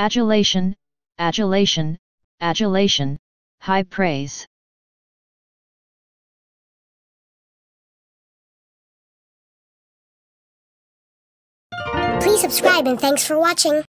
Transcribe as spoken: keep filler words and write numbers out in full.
Adulation, adulation, adulation, high praise. Please subscribe and thanks for watching.